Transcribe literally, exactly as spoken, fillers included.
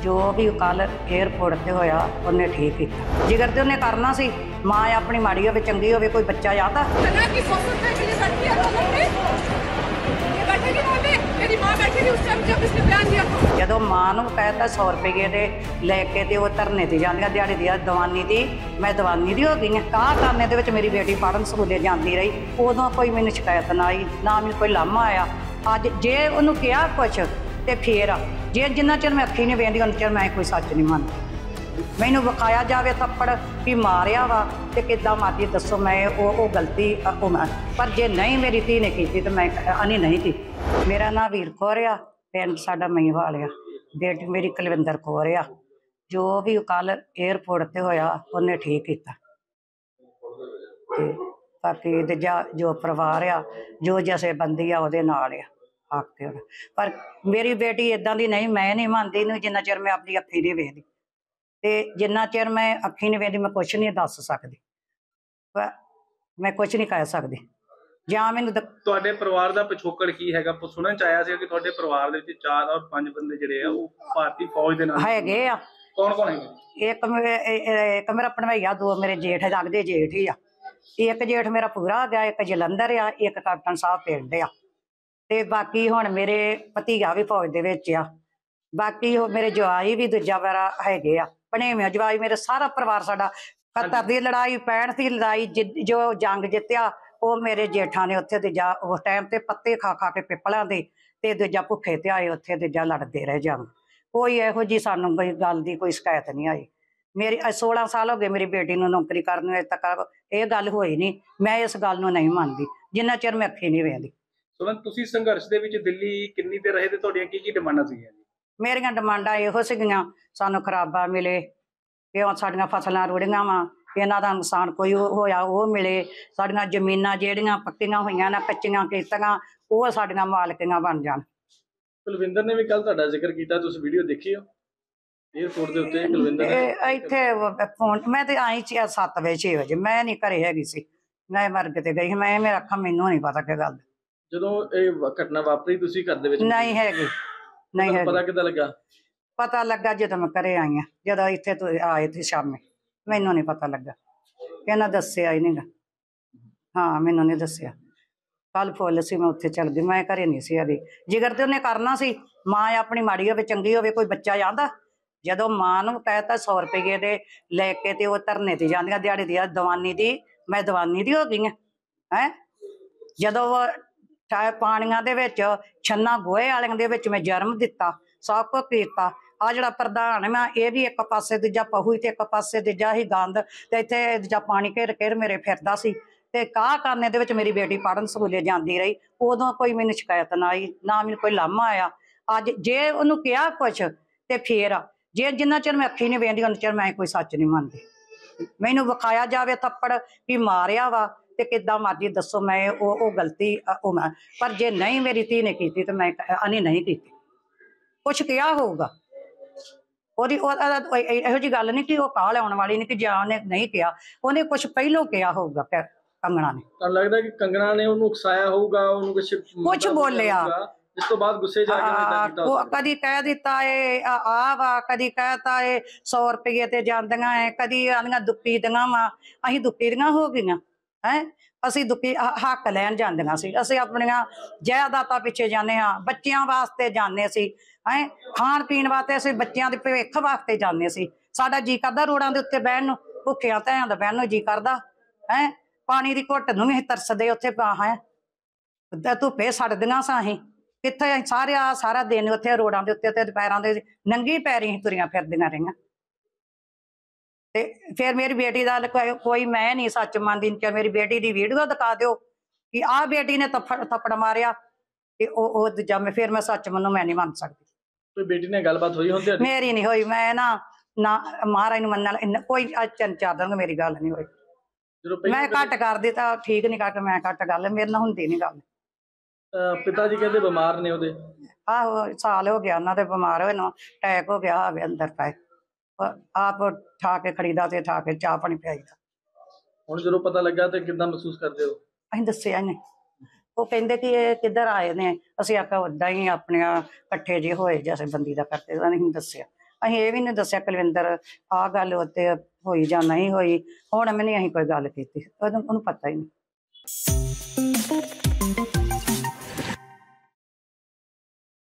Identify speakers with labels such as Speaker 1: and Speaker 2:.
Speaker 1: जो भी कल एयरपोर्ट ते होया उन्हें ठीक किया। जिगर ते उन्हें करना सी, मां अपनी माड़ी होवे चंगी होवे, कोई बच्चा यादा जो मां नूं कहता सौ रुपये दे लैके ते वो धरने ते जांदियां दिहाड़ी दी दवानी दी, मैं दवानी दी हो गई हाँ। काह करने दे विच मेरी बेटी पढ़न स्कूले जाती रही, उदों कोई मैनूं शिकायत ना आई, ना मैनूं कोई लामा आया। अज जे उन्होंने कहा कुछ तो फिर जे जिन्ना चਿਰ मैं अखी नहीं वेंदी उन्ना चਿਰ मैं कोई सच नहीं मानती। मैनू विखाया जाए थप्पड़ भी मारिया वा तो किदा मर्जी दसो, मैं वो, वो गलती वो मैं, पर जे नहीं मेरी धी ने की तो मैं अनी नहीं की। मेरा नाम वीर कौर आ, पिंड साडा मईवाल आ, बेटी मेरी कुलविंदर कौर आ। जो भी कल एयरपोर्ट ते होया उन्हें ठीक किया। बाकी दूजा जो परिवार आ, जो जथेबंदी आ उहदे नाल आ आके। पर मेरी बेटी इदां दी नहीं, मैं नहीं मानती इहनूं जिन्ना चिर मैं अपनी अखी नहीं वेखदी, ते जिन्ना चिर मैं अखी नहीं वेखदी मैं कुछ नहीं दस सकदी, मैं कुछ नहीं कह सकदी। ਜਾਂ ਮੈਨੂੰ
Speaker 2: ਤੁਹਾਡੇ ਪਰਿਵਾਰ ਦਾ ਪਿਛੋਕੜ ਕੀ ਹੈਗਾ? ਸੁਣਨ ਚ ਆਇਆ ਸੀ ਕਿ ਤੁਹਾਡੇ ਪਰਿਵਾਰ ਦੇ ਵਿੱਚ ਚਾਰ ਔਰ ਪੰਜ ਬੰਦੇ ਜਿਹੜੇ ਆ ਉਹ ਭਾਰਤੀ ਫੌਜ ਦੇ ਨਾਲ
Speaker 1: ਹੈਗੇ ਆ।
Speaker 2: ਕੌਣ ਕੌਣ ਹੈਗੇ?
Speaker 1: ਇੱਕ ਇੱਕ ਮੇਰਾ ਭਣਵਈਆ, ਦੋ ਮੇਰੇ ਜੇਠ ਲੱਗਦੇ ਜੇਠ ਹੀ ਆ। ਇੱਕ ਜੇਠ ਮੇਰਾ ਪੂਰਾ ਗਿਆ, ਇੱਕ ਜਲੰਧਰ ਆ, ਇੱਕ ਕੈਪਟਨ ਸਾਹਿਬ ਪਿੰਡ ਆ। ਤੇ ਬਾਕੀ ਹੁਣ ਮੇਰੇ ਭਤੀਜਾ ਵੀ ਫੌਜ ਦੇ ਵਿੱਚ ਆ। ਬਾਕੀ ਉਹ ਮੇਰੇ ਜਵਾਈ ਵੀ ਦੂਜਾ ਮੇਰਾ ਹੈਗੇ ਆ, ਭਣੇਵੇਂ ਜਵਾਈ ਮੇਰੇ। ਸਾਰਾ ਪਰਿਵਾਰ ਸਾਡਾ ਇਕਹੱਤਰ ਦੀ ਲੜਾਈ, ਪੈਂਹਠ ਦੀ ਲੜਾਈ ਜੋ ਜੰਗ ਜਿੱਤਿਆ ਉਹ ਮੇਰੇ ਜੇਠਾਂ ਨੇ ਉੱਥੇ ਦੂਜਾ ਉਸ ਟਾਈਮ ਤੇ ਪੱਤੇ ਖਾ ਖਾ ਕੇ ਪਿੱਪਲਾਂ ਦੇ ਤੇ ਦੂਜਾ ਭੁੱਖੇ ਤੇ ਆਏ ਉੱਥੇ ਦੂਜਾ ਲੜਦੇ ਰਹੇ ਜੰਗ। ਕੋਈ ਇਹੋ ਜਿਹੀ ਸਾਨੂੰ ਕੋਈ ਗੱਲ ਦੀ ਕੋਈ ਸ਼ਿਕਾਇਤ ਨਹੀਂ ਆਈ। ਮੇਰੀ सोलह ਸਾਲ ਹੋ ਗਏ ਮੇਰੀ ਬੇਟੀ ਨੂੰ ਨੌਕਰੀ ਕਰਨ ਨੂੰ, ਅਜੇ ਤੱਕ ਇਹ ਗੱਲ ਹੋਈ ਨਹੀਂ। ਮੈਂ ਇਸ ਗੱਲ ਨੂੰ ਨਹੀਂ ਮੰਨਦੀ ਜਿੰਨਾ ਚਿਰ ਮੈਂ ਅੱਖੀ ਨਹੀਂ ਵੇਖਦੀ।
Speaker 2: ਸੁਮਨ, ਤੁਸੀਂ ਸੰਘਰਸ਼ ਦੇ ਵਿੱਚ ਦਿੱਲੀ ਕਿੰਨੀ ਦੇਰ ਰਹੇ ਤੇ ਤੁਹਾਡੀਆਂ ਕੀ ਕੀ ਡਿਮਾਂਡਾਂ ਸੀਗੀਆਂ?
Speaker 1: ਮੇਰੀਆਂ ਡਿਮਾਂਡਾਂ ਇਹੋ ਸੀਗੀਆਂ, ਸਾਨੂੰ ਖਰਾਬਾ ਮਿਲੇ, ਕਿ ਸਾਡੀਆਂ ਫਸਲਾਂ ਰੁੜੀਆਂ ਵਾ, ਇਹਨਾਂ ਦਾ ਨੁਕਸਾਨ ਕੋਈ ਹੋਇਆ ਉਹ ਮਿਲੇ, ਸਾਡੀਆਂ ਜ਼ਮੀਨਾਂ ਜਿਹੜੀਆਂ ਪੱਕੀਆਂ ਹੋਈਆਂ ਨਾ ਕੱਚੀਆਂ ਕੀਤੀਆਂ ਉਹ ਸਾਡੀਆਂ ਮਾਲਕੀਆਂ ਬਣ ਜਾਣ।
Speaker 2: ਕੁਲਵਿੰਦਰ ਨੇ ਵੀ ਕੱਲ ਤੁਹਾਡਾ ਜ਼ਿਕਰ ਕੀਤਾ, ਤੁਸੀਂ ਵੀਡੀਓ ਦੇਖੀ ਹੋ 에어ਪੋਰਟ ਦੇ ਉੱਤੇ? ਕੁਲਵਿੰਦਰ ਨੇ
Speaker 1: ਇੱਥੇ ਫੋਨ ਮੈਂ ਤੇ ਆਈ ਸੀ ਸੱਤ ਵਜੇ ਛੇ ਵਜੇ, ਮੈਂ ਨਹੀਂ ਘਰੇ ਹੈਗੀ ਸੀ, ਮੈਂ ਮਰਗ ਤੇ ਗਈ। ਮੈਂ ਮੇਰਾ ਅੱਖਾਂ ਮੈਨੂੰ ਨਹੀਂ ਪਤਾ ਕੀ ਗੱਲ। ਜਦੋਂ
Speaker 2: ਇਹ ਘਟਨਾ ਵਾਪਰੀ ਤੁਸੀਂ ਘਰ ਦੇ ਵਿੱਚ
Speaker 1: ਨਹੀਂ ਹੈਗੀ? ਨਹੀਂ ਹੈ।
Speaker 2: ਪਤਾ ਕਿੱਦਾਂ ਲੱਗਾ?
Speaker 1: ਪਤਾ ਲੱਗਾ ਜਦੋਂ ਮੈਂ ਘਰੇ ਆਈ ਆ, ਜਦੋਂ ਇੱਥੇ ਤੁਸੀਂ ਆਏ ਸੀ ਸ਼ਾਮੇ, ਮੈਨੂੰ ਨਹੀਂ ਪਤਾ ਲੱਗਾ, ਇਹਨਾਂ ਦੱਸਿਆ ਹੀ ਨਹੀਂਗਾ। ਹਾਂ ਮੈਨੂੰ ਨਹੀਂ ਦੱਸਿਆ। ਕੱਲ ਫੁੱਲ ਸੀ, ਮੈਂ ਉੱਥੇ ਚਲ ਗਈ, ਮੈਂ ਘਰੇ ਨਹੀਂ ਸੀ ਹੈਗੀ। ਜਿਗਰ ਤੇ ਉਹਨੇ ਕਰਨਾ ਸੀ, ਮਾਂ ਆਪਣੀ ਮਾੜੀ ਹੋਵੇ ਚੰਗੀ ਹੋਵੇ, ਕੋਈ ਬੱਚਾ ਜਾਂਦਾ। ਜਦੋਂ ਮਾਂ ਨੂੰ ਕਹਿਤਾ ਸੌ ਰੁਪਏ ਦੇ ਲੈ ਕੇ ਤੇ ਉਹ ਧਰਨੇ ਤੇ ਜਾਂਦੀਆਂ ਦਿਹਾੜੀ ਦੀ ਦਵਾਨੀ ਦੀ, ਮੈਂ ਦਵਾਨੀ ਦੀ ਹੋ ਗਈ ਹਾਂ। ਹੈਂ ਜਦੋਂ ਪਾਣੀਆਂ ਦੇ ਵਿੱਚ ਛੰਨਾ ਗੋਹੇ ਵਾਲਿਆਂ ਦੇ ਵਿੱਚ ਮੈਂ ਜਨਮ ਦਿੱਤਾ, ਸਭ ਕੁਝ ਕੀਤਾ। ਆ ਜਿਹੜਾ ਪ੍ਰਧਾਨ ਮੈਂ ਇਹ ਵੀ ਇੱਕ ਪਾਸੇ ਦੂਜਾ ਪਹੂ ਤੇ ਇੱਕ ਪਾਸੇ ਦੂਜਾ ਹੀ ਗੰਦ, ਤੇ ਇੱਥੇ ਦੂਜਾ ਪਾਣੀ ਘੇਰ ਘੇਰ ਮੇਰੇ ਫਿਰਦਾ ਸੀ। ਤੇ ਕਾਹ ਕਰਨੇ ਦੇ ਵਿੱਚ ਮੇਰੀ ਬੇਟੀ ਪੜ੍ਹਨ ਸਕੂਲੇ ਜਾਂਦੀ ਰਹੀ, ਉਦੋਂ ਕੋਈ ਮੈਨੂੰ ਸ਼ਿਕਾਇਤ ਨਾ ਆਈ, ਨਾ ਮੈਨੂੰ ਕੋਈ ਲਾਮਾ ਆਇਆ। ਅੱਜ ਜੇ ਉਹਨੂੰ ਕਿਹਾ ਕੁਛ ਤੇ ਫੇਰ ਜੇ ਜਿੰਨਾ ਚਿਰ ਮੈਂ ਅੱਖੀ ਨਹੀਂ ਵੇਖਦੀ ਉਨਾ ਚਿਰ ਮੈਂ ਕੋਈ ਸੱਚ ਨਹੀਂ ਮੰਨਦੀ। ਮੈਨੂੰ ਵਿਖਾਇਆ ਜਾਵੇ ਥੱਪੜ ਵੀ ਮਾਰਿਆ ਵਾ ਤੇ ਕਿੱਦਾਂ ਮਰਜੀ ਦਸੋ, ਮੈਂ ਉਹ ਉਹ ਗਲਤੀ ਉਹ ਮੈਂ, ਪਰ ਜੇ ਨਹੀਂ ਮੇਰੀ ਧੀ ਨੇ ਕੀਤੀ ਤੇ ਮੈਂ ਅਨੀ ਨਹੀਂ ਕੀਤੀ। ਕੁਛ ਕਿਹਾ ਹੋਊਗਾ ਉਹਦੀ, ਇਹੋ ਜਿਹੀ ਗੱਲ ਨਹੀਂ ਕਿ ਉਹ ਕਾਹ ਲਿਆਉਣ ਵਾਲੀ ਨਹੀਂ ਕਿ ਜਾਂ ਉਹਨੇ ਨਹੀਂ ਕਿਹਾ, ਉਹਨੇ ਕੁਛ ਪਹਿਲੋਂ ਕਿਹਾ ਹੋਊਗਾ ਕੰਗਣਾ ਨੇ।
Speaker 2: ਤਾਂ ਲੱਗਦਾ ਕਿ ਕੰਗਣਾ ਨੇ ਉਹਨੂੰ ਉਕਸਾਇਆ ਹੋਊਗਾ, ਉਹਨੂੰ ਕੁਛ
Speaker 1: ਕੁਛ ਬੋਲਿਆ,
Speaker 2: ਇਸ ਤੋਂ ਬਾਅਦ ਗੁੱਸੇ ਜਾ ਕੇ
Speaker 1: ਕਦੀ ਕਹਿ ਦਿੱਤਾ ਏ ਆ ਵਾ, ਕਦੀ ਕਹਿਤਾ ਏ ਸੌ ਰੁਪਏ ਤੇ ਜਾਂਦੀਆਂ ਏ, ਕਦੀ ਆਂਦੀਆਂ ਦੁੱਪੀ ਦੀਆਂ ਵਾ। ਅਸੀਂ ਦੁੱਪੀ ਦੀਆਂ ਹੋ ਗਈਆਂ ਹੈਂ? ਅਸੀਂ ਦੁੱਪੀ ਹੱਕ ਲੈਣ ਜਾਂਦੀਆਂ ਸੀ, ਅਸੀਂ ਆਪਣੀਆਂ ਜਾਇਦਾਦਾਂ ਪਿੱਛੇ ਜਾਂਦੇ ਹਾਂ, ਬੱਚਿਆਂ ਵਾਸਤੇ ਜਾਂਦੇ ਸੀ ਹੈਂ, ਖਾਣ ਪੀਣ ਵਾਸਤੇ ਅਸੀਂ ਬੱਚਿਆਂ ਦੇ ਭਵਿੱਖ ਵਾਸਤੇ ਜਾਂਦੇ ਸੀ। ਸਾਡਾ ਜੀ ਕਰਦਾ ਰੋਡਾਂ ਦੇ ਉੱਤੇ ਬਹਿਣ ਨੂੰ, ਭੁੱਖਿਆਂ ਧਿਆਂ ਦਾ ਬਹਿਣ ਨੂੰ ਜੀ ਕਰਦਾ ਹੈਂ। ਪਾਣੀ ਦੀ ਘੁੱਟ ਨੂੰ ਵੀ ਅਸੀਂ ਤਰਸਦੇ ਉੱਥੇ ਹੈ, ਧੁੱਪੇ ਸੜਦੀਆਂ ਸਾਂ ਅਸੀਂ, ਕਿੱਥੇ ਅਸੀਂ ਸਾਰੇ ਆ ਸਾਰਾ ਦਿਨ ਉੱਥੇ ਰੋਡਾਂ ਦੇ ਉੱਤੇ ਤੇ ਦੁਪਹਿਰਾਂ ਦੇ ਨੰਗੀ ਪੈਰੀ ਤੁਰੀਆਂ ਫਿਰਦੀਆਂ ਰਹੀਆਂ। ਤੇ ਫਿਰ ਮੇਰੀ ਬੇਟੀ ਦਾ ਕੋਈ ਮੈਂ ਨਹੀਂ ਸੱਚ ਮੰਨਦੀ, ਮੇਰੀ ਬੇਟੀ ਦੀ ਵੀਡੀਓ ਦਿਖਾ ਦਿਓ ਕਿ ਆਹ ਬੇਟੀ ਨੇ ਥੱਪੜ ਥੱਪੜ ਮਾਰਿਆ ਤੇ ਉਹ ਦੂਜਾ ਮੈਂ ਫਿਰ ਮੈਂ ਸੱਚ ਮੰਨੂ, ਮੈਂ ਨਹੀਂ ਮੰਨ ਸਕਦੀ।
Speaker 2: ਕੋਈ ਬੇਟੀ ਨਾਲ ਗੱਲਬਾਤ ਹੋਈ ਹੁੰਦੀ?
Speaker 1: ਮੇਰੀ ਨਹੀਂ ਹੋਈ, ਮੈਂ ਨਾ ਨਾ ਮਹਾਰਾਜ ਨੂੰ ਮੰਨਣ ਕੋਈ ਅੱਜ ਤਿੰਨ ਚਾਰ ਦਿਨ ਮੇਰੀ ਗੱਲ ਨਹੀਂ ਹੋਈ। ਮੈਂ ਘੱਟ ਕਰਦੀ ਤਾਂ ਠੀਕ ਨਹੀਂ ਕਰਕੇ ਮੈਂ ਘੱਟ ਗੱਲ, ਮੇਰੇ ਨਾਲ ਹੁੰਦੀ ਨੀ ਗੱਲ।
Speaker 2: ਪਿਤਾ ਜੀ ਕਹਿੰਦੇ ਬਿਮਾਰ ਨੇ ਉਹਦੇ?
Speaker 1: ਆਹੋ ਸਾਲ ਹੋ ਗਿਆ ਉਹਨਾਂ ਦੇ ਬਿਮਾਰ ਹੋਏ ਨੂੰ, ਅਟੈਕ ਹੋ ਗਿਆ ਹੋਵੇ ਅੰਦਰ ਪਏ, ਆਪ ਠਾ ਕੇ ਖੜੀਦਾ ਤੇ ਠਾ ਕੇ ਚਾਹ ਪਾਣੀ ਪਿਆਈਦਾ।
Speaker 2: ਹੁਣ ਜਦੋਂ ਪਤਾ ਲੱਗਾ ਤੇ ਕਿੱਦਾਂ ਮਹਿਸੂਸ ਕਰਦੇ ਹੋ?
Speaker 1: ਅਸੀਂ ਦੱਸਿਆ ਨਹੀਂ, ਉਹ ਕਹਿੰਦੇ ਕਿ ਇਹ ਕਿੱਧਰ ਆਏ ਨੇ, ਅਸੀਂ ਆਖਿਆ ਓਦਾਂ ਹੀ ਆਪਣੀਆਂ ਇਕੱਠੇ ਜਿਹੇ ਹੋਏ ਜੈਸੇ ਬੰਦੀ ਦਾ ਕਰਦੇ, ਨਹੀਂ ਦੱਸਿਆ। ਅਸੀਂ ਇਹ ਵੀ ਨਹੀਂ ਦੱਸਿਆ ਕੁਲਵਿੰਦਰ ਆਹ ਗੱਲ ਉੱਤੇ ਹੋਈ ਜਾਂ ਨਹੀਂ ਹੋਈ। ਹੁਣ ਵੀ ਨਹੀਂ ਅਸੀਂ ਕੋਈ ਗੱਲ ਕੀਤੀ, ਉਹਨੂੰ ਉਹਨੂੰ ਪਤਾ ਹੀ ਨਹੀਂ।